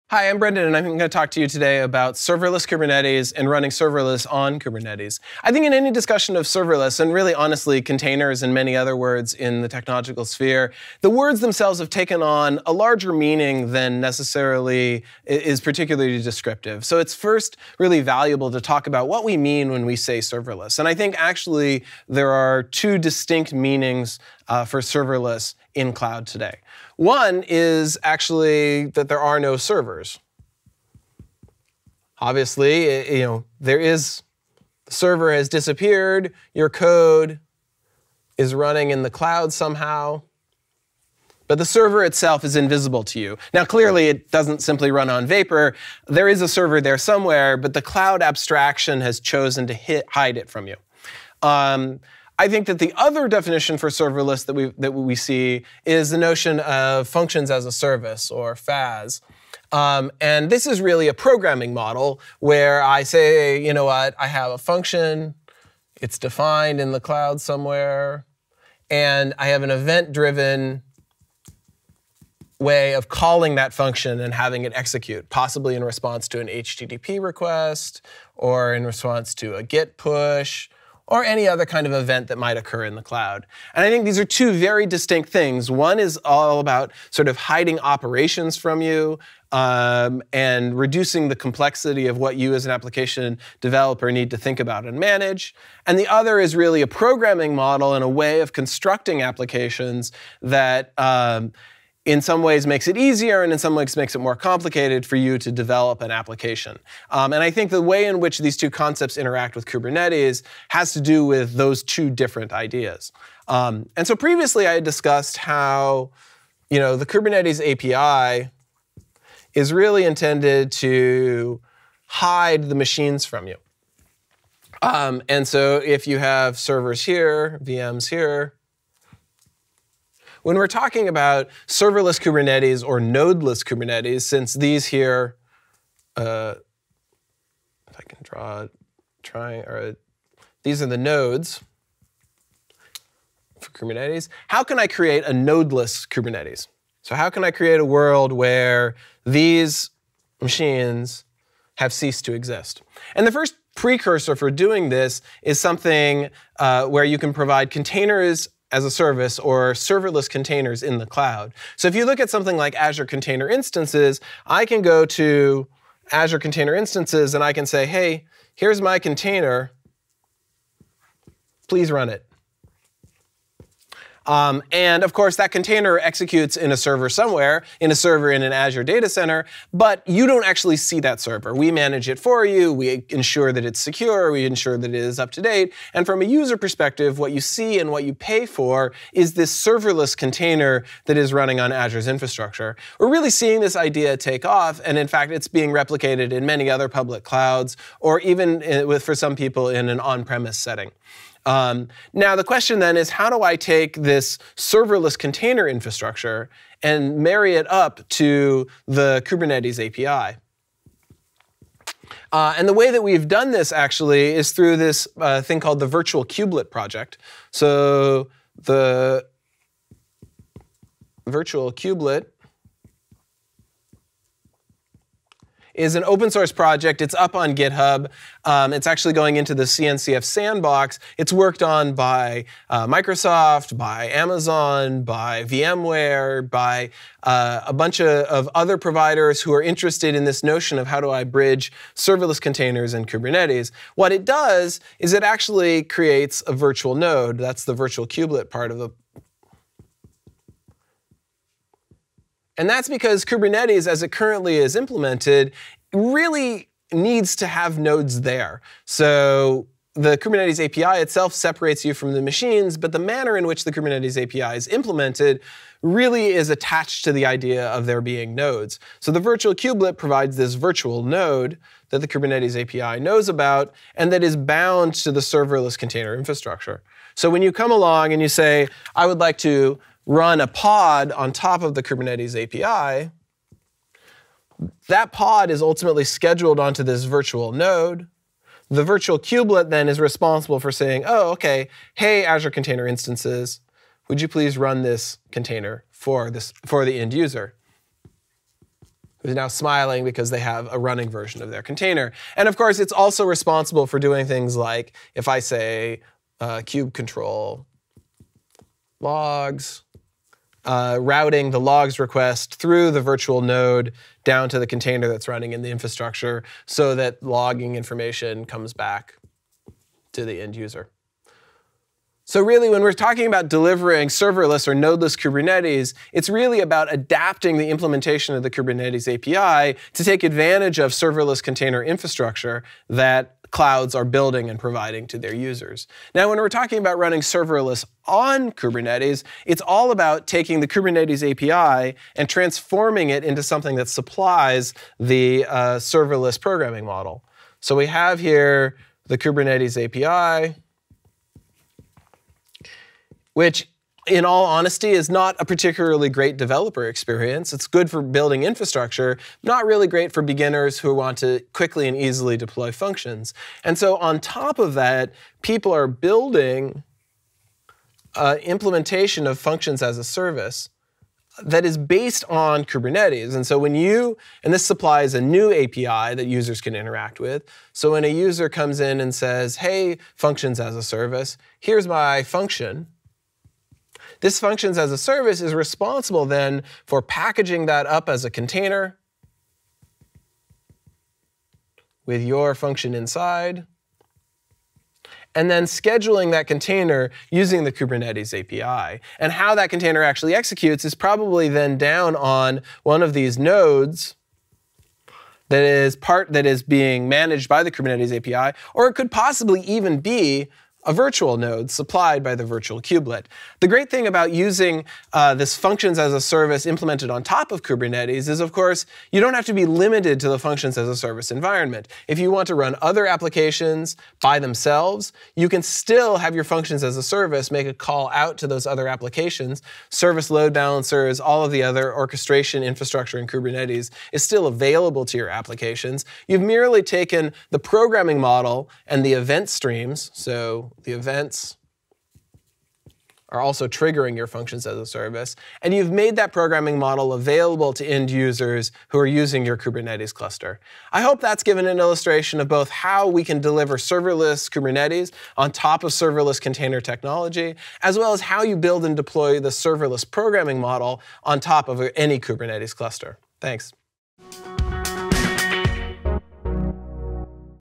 Hi, I'm Brendan, and I'm going to talk to you today about serverless Kubernetes and running serverless on Kubernetes. I think in any discussion of serverless, and really honestly containers and many other words in the technological sphere, the words themselves have taken on a larger meaning than necessarily is particularly descriptive. So it's first really valuable to talk about what we mean when we say serverless. And I think actually there are two distinct meanings for serverless in cloud today. One is actually that there are no servers. Obviously, the server has disappeared, your code is running in the cloud somehow, but the server itself is invisible to you. Now, clearly, it doesn't simply run on Vapor. There is a server there somewhere, but the cloud abstraction has chosen to hide it from you. I think that the other definition for serverless that we see is the notion of functions as a service, or FaaS. And this is really a programming model where I say, you know what, I have a function, it's defined in the cloud somewhere, and I have an event-driven way of calling that function and having it execute, possibly in response to an HTTP request, or in response to a GET push, or any other kind of event that might occur in the cloud. And I think these are two very distinct things. One is all about sort of hiding operations from you and reducing the complexity of what you as an application developer need to think about and manage. And the other is really a programming model and a way of constructing applications that in some ways makes it easier, and in some ways makes it more complicated for you to develop an application. And I think the way in which these two concepts interact with Kubernetes has to do with those two different ideas. And so previously I had discussed how the Kubernetes API is really intended to hide the machines from you. And so if you have servers here, VMs here, when we're talking about serverless Kubernetes or nodeless Kubernetes, since these here, if I can draw these are the nodes for Kubernetes. How can I create a nodeless Kubernetes? So how can I create a world where these machines have ceased to exist? And the first precursor for doing this is something where you can provide containers as a service, or serverless containers in the cloud. So if you look at something like Azure Container Instances, I can go to Azure Container Instances and I can say, hey, here's my container, please run it. And of course, that container executes in a server somewhere, in an Azure data center, but you don't actually see that server. We manage it for you, we ensure that it's secure, we ensure that it is up to date, and from a user perspective, what you see and what you pay for is this serverless container that is running on Azure's infrastructure. We're really seeing this idea take off, and in fact, it's being replicated in many other public clouds, or even for some people in an on-premise setting. Now, the question then is, how do I take this serverless container infrastructure and marry it up to the Kubernetes API? And the way that we've done this, actually, is through this thing called the Virtual Kubelet project. So the Virtual Kubelet is an open source project. It's up on GitHub. It's actually going into the CNCF sandbox. It's worked on by Microsoft, by Amazon, by VMware, by a bunch of other providers who are interested in this notion of how do I bridge serverless containers and Kubernetes. What it does is it actually creates a virtual node. That's the virtual kubelet part of the. And that's because Kubernetes, as it currently is implemented, really needs to have nodes there. So the Kubernetes API itself separates you from the machines, but the manner in which the Kubernetes API is implemented really is attached to the idea of there being nodes. So the virtual kubelet provides this virtual node that the Kubernetes API knows about and that is bound to the serverless container infrastructure. So when you come along and you say, I would like to run a pod on top of the Kubernetes API, that pod is ultimately scheduled onto this virtual node. The virtual kubelet then is responsible for saying, oh, OK, hey, Azure Container Instances, would you please run this container for the end user? who's now smiling because they have a running version of their container. And of course, it's also responsible for doing things like, if I say kube control logs, routing the logs request through the virtual node down to the container that's running in the infrastructure so that logging information comes back to the end user. So really, when we're talking about delivering serverless or nodeless Kubernetes, it's really about adapting the implementation of the Kubernetes API to take advantage of serverless container infrastructure that clouds are building and providing to their users. Now, when we're talking about running serverless on Kubernetes, it's all about taking the Kubernetes API and transforming it into something that supplies the serverless programming model. So we have here the Kubernetes API, which, in all honesty, is not a particularly great developer experience. It's good for building infrastructure, not really great for beginners who want to quickly and easily deploy functions. And so on top of that, people are building implementation of functions as a service that is based on Kubernetes. And so when and this supplies a new API that users can interact with. So when a user comes in and says, hey, functions as a service, here's my function. This functions as a service is responsible then for packaging that up as a container with your function inside, and then scheduling that container using the Kubernetes API. And how that container actually executes is probably then down on one of these nodes that is being managed by the Kubernetes API, or it could possibly even be a virtual node supplied by the virtual kubelet. The great thing about using this functions as a service implemented on top of Kubernetes is, of course, you don't have to be limited to the functions as a service environment. If you want to run other applications by themselves, you can still have your functions as a service make a call out to those other applications. Service load balancers, all of the other orchestration infrastructure in Kubernetes is still available to your applications. You've merely taken the programming model and the event streams, so the events are also triggering your functions as a service, and you've made that programming model available to end users who are using your Kubernetes cluster. I hope that's given an illustration of both how we can deliver serverless Kubernetes on top of serverless container technology, as well as how you build and deploy the serverless programming model on top of any Kubernetes cluster. Thanks.